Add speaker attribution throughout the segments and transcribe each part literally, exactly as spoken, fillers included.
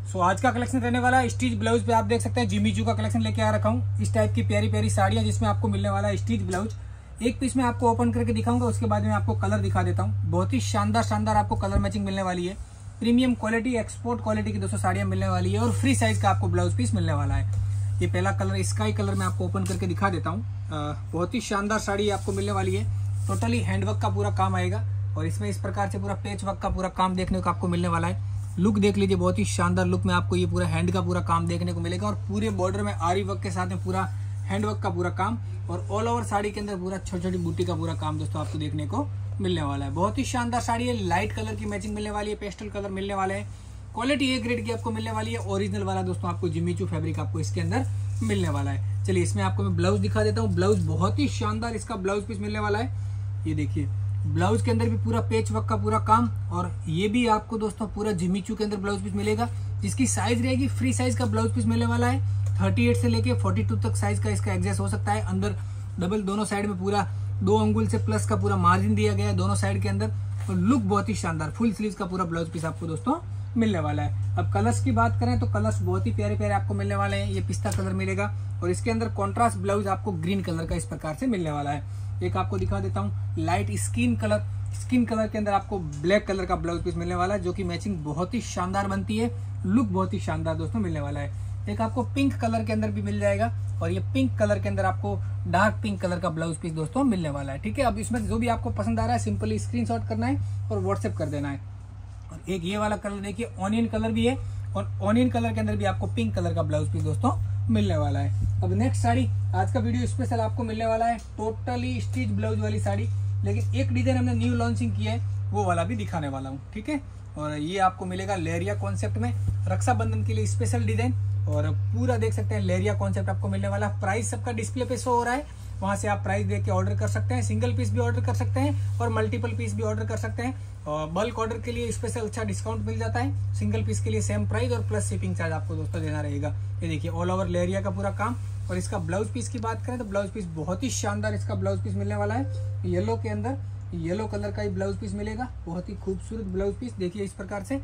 Speaker 1: सो आज का कलेक्शन रहने वाला है स्टिच ब्लाउज पे। आप देख सकते हैं जिमी चू का कलेक्शन लेके आ रखा हूँ। इस टाइप की प्यारी प्यारी साड़ियाँ जिसमें आपको मिलने वाला है स्टिच ब्लाउज। एक पीस में आपको ओपन करके दिखाऊंगा, उसके बाद में आपको कलर दिखा देता हूँ। बहुत ही शानदार शानदार आपको कलर मैचिंग मिलने वाली है। प्रीमियम क्वालिटी, एक्सपोर्ट क्वालिटी की दोस्तों साड़ियाँ मिलने वाली है और फ्री साइज का आपको ब्लाउज पीस मिलने वाला है। ये पहला कलर स्काई कलर में आपको ओपन करके दिखा देता हूँ। बहुत ही शानदार साड़ी आपको मिलने वाली है। टोटली हैंडवर्क का पूरा काम आएगा और इसमें इस प्रकार से पूरा पेच वर्क का पूरा काम देखने को आपको मिलने वाला है। लुक देख लीजिए, बहुत ही शानदार लुक में आपको ये पूरा हैंड का पूरा काम देखने को मिलेगा और पूरे बॉर्डर में आरी वर्क के साथ में पूरा हैंडवर्क का पूरा काम और ऑल ओवर साड़ी के अंदर पूरा छोटी छोटी बूटी का पूरा काम दोस्तों आपको देखने को मिलने वाला है। बहुत ही शानदार साड़ी है। लाइट कलर की मैचिंग मिलने वाली है, पेस्टल कलर मिलने वाले हैं। क्वालिटी ए ग्रेड की आपको मिलने वाली है। ओरिजिनल वाला दोस्तों आपको जिमी चू फैब्रिक आपको इसके अंदर मिलने वाला है। चलिए इसमें आपको मैं ब्लाउज दिखा देता हूँ। ब्लाउज बहुत ही शानदार इसका ब्लाउज पीस मिलने वाला है। ये देखिए, ब्लाउज के अंदर भी पूरा पेच वर्क का पूरा काम और ये भी आपको दोस्तों पूरा जिमी चू के अंदर ब्लाउज पीस मिलेगा, जिसकी साइज रहेगी फ्री साइज का ब्लाउज पीस मिलने वाला है। अड़तीस से लेके बयालीस तक साइज का इसका एडजस्ट हो सकता है। अंदर डबल दोनों साइड में पूरा दो अंगुल से प्लस का पूरा मार्जिन दिया गया है दोनों साइड के अंदर और लुक बहुत ही शानदार फुल स्लीव का पूरा ब्लाउज पीस आपको दोस्तों मिलने वाला है। अब कलर्स की बात करें तो कलर्स बहुत ही प्यारे प्यारे आपको मिलने वाले हैं। ये पिस्ता कलर मिलेगा और इसके अंदर कॉन्ट्रास्ट ब्लाउज आपको ग्रीन कलर का इस प्रकार से मिलने वाला है। एक आपको दिखा देता हूँ light skin colour, skin colour के अंदर आपको ब्लैक कलर का ब्लाउज पीस मिलने वाला है, जो कि मैचिंग बहुत ही शानदार बनती है। लुक बहुत ही शानदार दोस्तों मिलने वाला है। एक आपको पिंक कलर के अंदर भी मिल जाएगा और ये पिंक कलर के अंदर आपको डार्क पिंक कलर का ब्लाउज पीस दोस्तों मिलने वाला है। ठीक है, अब इसमें जो भी आपको पसंद आ रहा है सिंपली स्क्रीनशॉट करना है और व्हाट्सएप कर देना है। और एक ये वाला कलर देखिए, ऑनियन कलर भी है और ऑनियन कलर के अंदर भी आपको पिंक कलर का ब्लाउज पीस दोस्तों मिलने वाला है। अब नेक्स्ट साड़ी, आज का वीडियो स्पेशल आपको मिलने वाला है टोटली स्टिच ब्लाउज वाली साड़ी, लेकिन एक डिजाइन हमने न्यू लॉन्चिंग किया है वो वाला भी दिखाने वाला हूँ। ठीक है, और ये आपको मिलेगा लेरिया कॉन्सेप्ट में, रक्षाबंधन के लिए स्पेशल डिजाइन और पूरा देख सकते हैं लेरिया कॉन्सेप्ट आपको मिलने वाला। प्राइस सबका डिस्प्ले पे शो हो रहा है, वहां से आप प्राइस देख के ऑर्डर कर सकते हैं। सिंगल पीस भी ऑर्डर कर सकते हैं और मल्टीपल पीस भी ऑर्डर कर सकते हैं। और बल्क ऑर्डर के लिए स्पेशल अच्छा डिस्काउंट मिल जाता है। सिंगल पीस के लिए सेम प्राइस और प्लस शिपिंग चार्ज आपको दोस्तों देना रहेगा। ये देखिए ऑल ओवर लेरिया का पूरा काम। और इसका ब्लाउज पीस की बात करें तो ब्लाउज पीस बहुत ही शानदार इसका ब्लाउज पीस मिलने वाला है। येलो के अंदर येलो कलर का ही ब्लाउज पीस मिलेगा, बहुत ही खूबसूरत ब्लाउज पीस देखिए इस प्रकार से।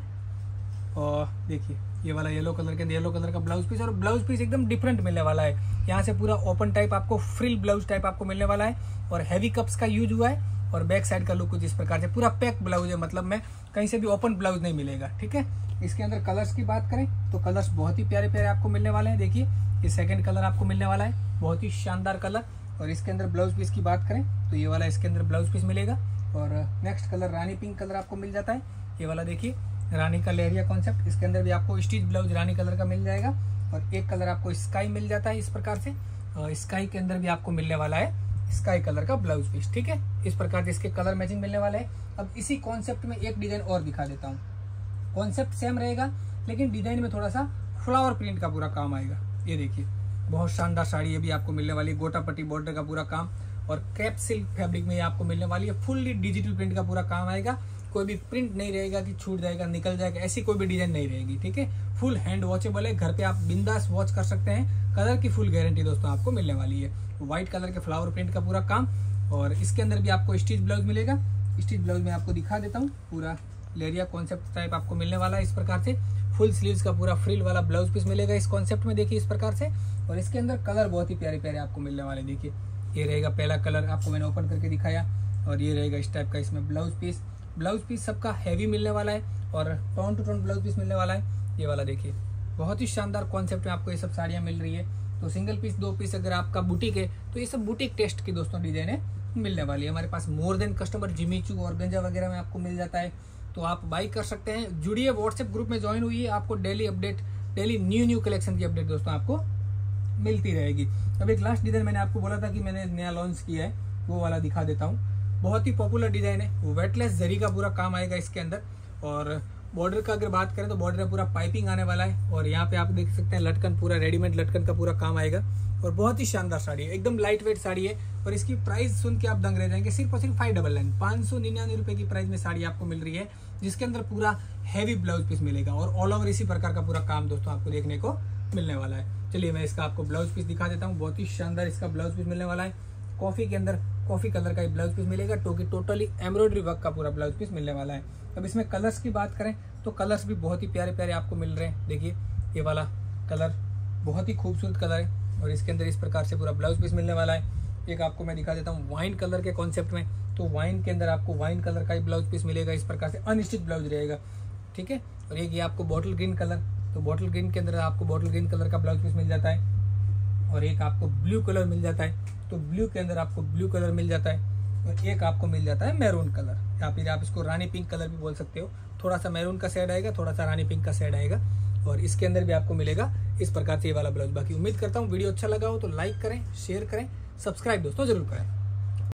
Speaker 1: और देखिए ये वाला येलो कलर के येलो कलर का ब्लाउज पीस और ब्लाउज पीस एकदम डिफरेंट मिलने वाला है। यहाँ से पूरा ओपन टाइप आपको फ्रिल ब्लाउज टाइप आपको मिलने वाला है और हैवी कप्स का यूज हुआ है और बैक साइड का लुक कुछ इस प्रकार से पूरा पैक ब्लाउज है, मतलब में कहीं से भी ओपन ब्लाउज नहीं मिलेगा। ठीक है, इसके अंदर कलर्स की बात करें तो कलर्स बहुत ही प्यारे प्यारे आपको मिलने वाले हैं। देखिए ये सेकंड कलर आपको मिलने वाला है, बहुत ही शानदार कलर। और इसके अंदर ब्लाउज पीस की बात करें तो ये वाला इसके अंदर ब्लाउज पीस मिलेगा और नेक्स्ट कलर रानी पिंक कलर आपको मिल जाता है। ये वाला देखिए रानी का लेरिया कॉन्सेप्ट, इसके अंदर भी आपको स्टिच ब्लाउज रानी कलर का मिल जाएगा और एक कलर आपको स्काई मिल जाता है इस प्रकार से। और स्काई के अंदर भी आपको मिलने वाला है स्काई कलर का ब्लाउज पीस। ठीक है, इस प्रकार से इसके कलर मैचिंग मिलने वाला है। अब इसी कॉन्सेप्ट में एक डिजाइन और दिखा देता हूँ। कॉन्सेप्ट सेम रहेगा लेकिन डिजाइन में थोड़ा सा फ्लावर प्रिंट का पूरा काम आएगा। ये देखिए बहुत शानदार साड़ी ये भी आपको मिलने वाली है। गोटा पट्टी बॉर्डर का पूरा काम और कैप सिल्क फैब्रिक में ये आपको मिलने वाली है। फुल्ली डिजिटल प्रिंट का पूरा काम आएगा। कोई भी प्रिंट नहीं रहेगा कि छूट जाएगा निकल जाएगा, ऐसी कोई भी डिजाइन नहीं रहेगी। ठीक है, फुल हैंड वॉचेबल है, घर पे आप बिंदास वॉच कर सकते हैं। कलर की फुल गारंटी दोस्तों आपको मिलने वाली है। व्हाइट कलर के फ्लावर प्रिंट का पूरा काम और इसके अंदर भी आपको स्टिच ब्लाउज मिलेगा। स्टिच ब्लाउज में आपको दिखा देता हूँ, पूरा लेरिया कॉन्सेप्ट टाइप आपको मिलने वाला है इस प्रकार से। फुल स्लीव्स का पूरा फ्रिल वाला ब्लाउज पीस मिलेगा इस कॉन्सेप्ट में, देखिए इस प्रकार से। और इसके अंदर कलर बहुत ही प्यारे प्यारे आपको मिलने वाले। देखिए ये रहेगा पहला कलर आपको मैंने ओपन करके दिखाया और ये रहेगा इस टाइप का इसमें ब्लाउज पीस। ब्लाउज पीस सबका हैवी मिलने वाला है और tone to tone blouse piece मिलने वाला है। ये वाला देखिए बहुत ही शानदार कॉन्सेप्ट में आपको ये सब साड़ियाँ मिल रही है। तो सिंगल पीस दो पीस अगर आपका बुटीक है तो ये सब बुटीक टेस्ट की दोस्तों डिजाइन है मिलने वाली है। हमारे पास मोर देन कस्टमर जिमी चू और गंजा वगैरह में आपको मिल जाता है, तो आप बाई कर सकते हैं। जुड़िए, व्हाट्सएप ग्रुप में ज्वाइन हुई है, आपको daily update, daily new new collection की अपडेट दोस्तों आपको मिलती रहेगी। अब एक लास्ट डिजाइन मैंने आपको बोला था कि मैंने नया लॉन्च किया है, वो वाला दिखा देता हूँ। बहुत ही पॉपुलर डिजाइन है, वेटलेस जरी का पूरा काम आएगा इसके अंदर। और बॉर्डर का अगर बात करें तो बॉर्डर में पूरा पाइपिंग आने वाला है और यहाँ पे आप देख सकते हैं लटकन, पूरा रेडीमेड लटकन का पूरा काम आएगा और बहुत ही शानदार साड़ी है, एकदम लाइट वेट साड़ी है। और इसकी प्राइस सुन के आप दंग रह जाएंगे, सिर्फ और सिर्फ फाइव डबल नाइन पाँच सौ निन्यानवे रुपए की प्राइस में साड़ी आपको मिल रही है, जिसके अंदर पूरा हैवी ब्लाउज पीस मिलेगा और ऑल ओवर इसी प्रकार का पूरा काम दोस्तों आपको देखने को मिलने वाला है। चलिए मैं इसका आपको ब्लाउज पीस दिखा देता हूँ। बहुत ही शानदार इसका ब्लाउज पीस मिलने वाला है। कॉफी के अंदर कॉफी कलर का ब्लाउज पीस मिलेगा, तो कि टोटली एम्ब्रॉयडरी वर्क का पूरा ब्लाउज पीस मिलने वाला है। अब इसमें कलर्स की बात करें तो कलर्स भी बहुत ही प्यारे प्यारे आपको मिल रहे हैं। देखिए ये वाला कलर बहुत ही खूबसूरत कलर है और इसके अंदर इस प्रकार से पूरा ब्लाउज पीस मिलने वाला है। एक आपको मैं दिखा देता हूँ वाइन कलर के कॉन्सेप्ट में, तो वाइन के अंदर आपको वाइन कलर का ही ब्लाउज पीस मिलेगा, इस प्रकार से अनस्टिच ब्लाउज रहेगा, ठीक है। और एक ये आपको बॉटल ग्रीन कलर, तो बॉटल ग्रीन के अंदर आपको बॉटल ग्रीन कलर का ब्लाउज पीस मिल जाता है। और एक आपको ब्लू कलर मिल जाता है, तो ब्लू के अंदर आपको ब्लू कलर मिल जाता है। और एक आपको मिल जाता है मैरून कलर, या फिर आप इसको रानी पिंक कलर भी बोल सकते हो। थोड़ा सा मैरून का शेड आएगा, थोड़ा सा रानी पिंक का शेड आएगा और इसके अंदर भी आपको मिलेगा इस प्रकार से ये वाला ब्लाउज। बाकी उम्मीद करता हूँ वीडियो अच्छा लगा हो तो लाइक करें, शेयर करें, सब्सक्राइब दोस्तों जरूर करें।